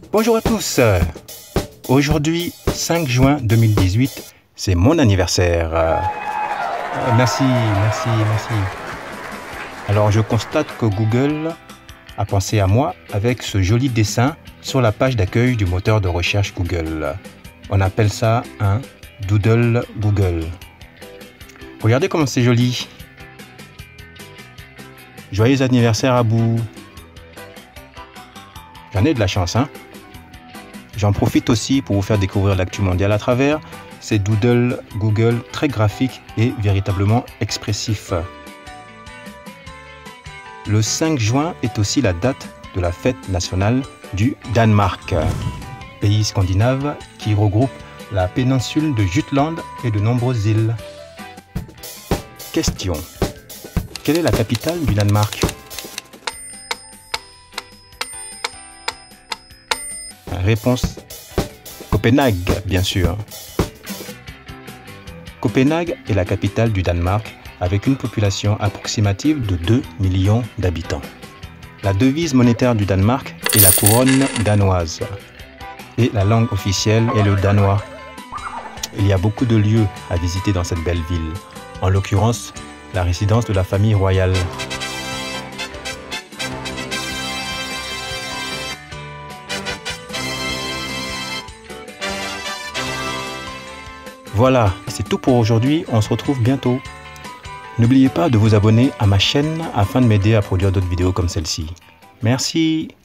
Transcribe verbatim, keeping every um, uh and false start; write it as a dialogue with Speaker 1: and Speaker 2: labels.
Speaker 1: Bonjour à tous. Aujourd'hui, cinq juin deux mille dix-huit, c'est mon anniversaire. Euh, merci, merci, merci. Alors, je constate que Google a pensé à moi avec ce joli dessin sur la page d'accueil du moteur de recherche Google. On appelle ça un doodle Google. Regardez comment c'est joli. Joyeux anniversaire à vous. J'en ai de la chance, hein. J'en profite aussi pour vous faire découvrir l'actu mondiale à travers ces doodles Google très graphiques et véritablement expressifs. Le cinq juin est aussi la date de la fête nationale du Danemark, pays scandinave qui regroupe la péninsule de Jutland et de nombreuses îles. Question: quelle est la capitale du Danemark? Réponse: Copenhague, bien sûr. Copenhague est la capitale du Danemark avec une population approximative de deux millions d'habitants. La devise monétaire du Danemark est la couronne danoise et la langue officielle est le danois. Il y a beaucoup de lieux à visiter dans cette belle ville, en l'occurrence la résidence de la famille royale. Voilà, c'est tout pour aujourd'hui, on se retrouve bientôt. N'oubliez pas de vous abonner à ma chaîne afin de m'aider à produire d'autres vidéos comme celle-ci. Merci.